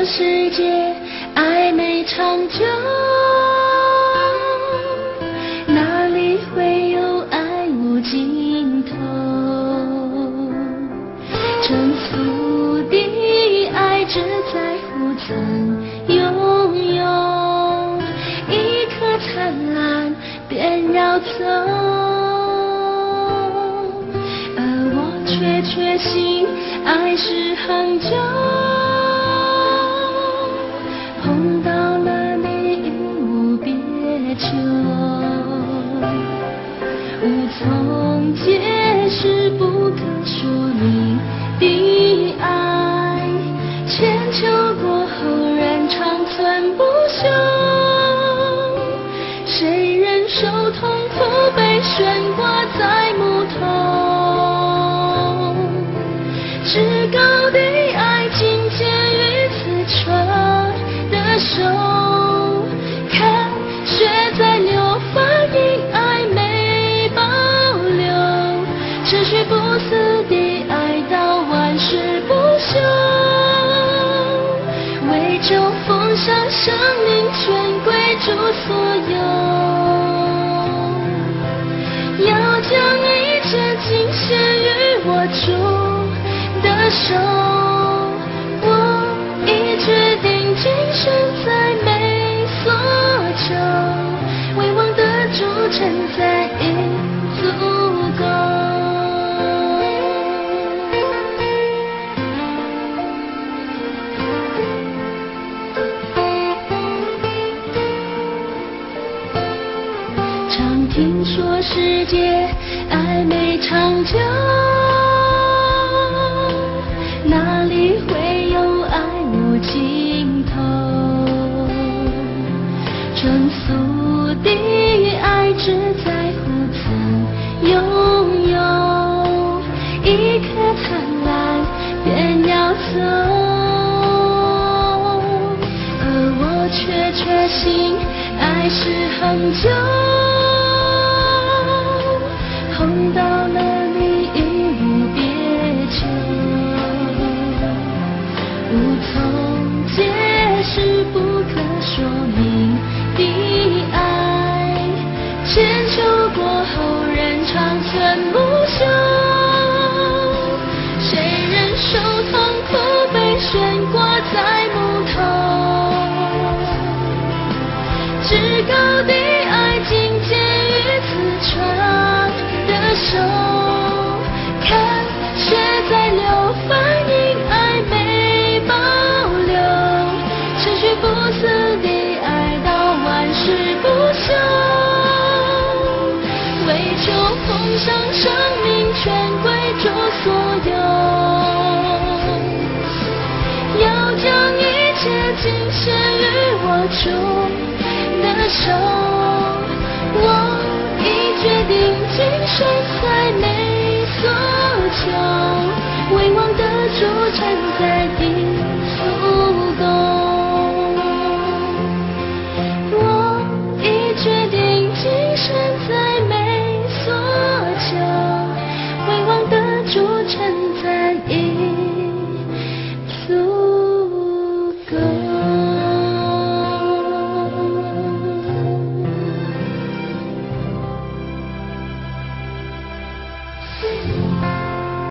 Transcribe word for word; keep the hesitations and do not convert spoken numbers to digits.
世界，暧昧长久，哪里会有爱无尽头？成俗的爱只在乎曾拥有，一颗灿烂便绕走，而我却确信爱是恒久。碰到了你，无别求，无从解释，不可说明的爱，千秋过后仍长存不朽。谁忍受痛苦被悬挂在木头？至高的爱境界于此春的手，看雪在流，发因爱没保留，持续不死的爱到万世不朽，为救奉上生命全归主所有，要将一切尽献于我主的手，我已决定今生再没所求，为王的主称赞已足够。常听说世界暧昧长久，哪里会有爱无尽头？成俗的爱只在乎曾拥有，一颗灿烂便要走，而我却确信爱是恒久。碰到了你，已无别求，无从解释，不可说明的爱，千秋过后仍长存不朽。谁忍受痛苦被悬挂在木头？至高的爱境界于此春的手，看雪在流，反映爱没保留，持续不死的爱到万世不朽，为求奉上生命全归主所有，要将一切尽献于我主的手，我已决定今生再没所求，为王的主称赞已足够。我已决定今生再没所求，为王的主称赞已足够。